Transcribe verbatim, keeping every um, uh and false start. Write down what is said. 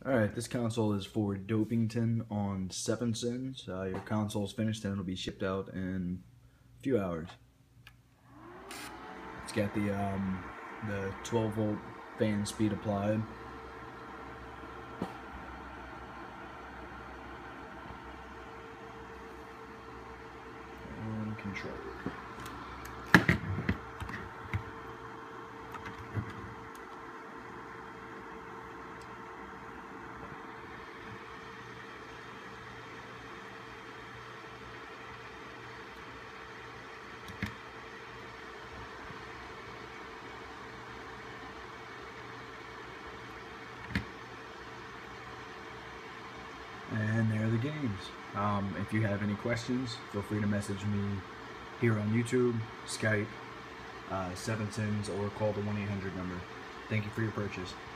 Alright, this console is for Dopeington on seven cents. Uh, your console is finished and it'll be shipped out in a few hours. It's got the um, the twelve volt fan speed applied. And controller. And there are the games. Um, if you have any questions, feel free to message me here on YouTube, Skype, uh, seven sins, or call the one eight hundred number. Thank you for your purchase.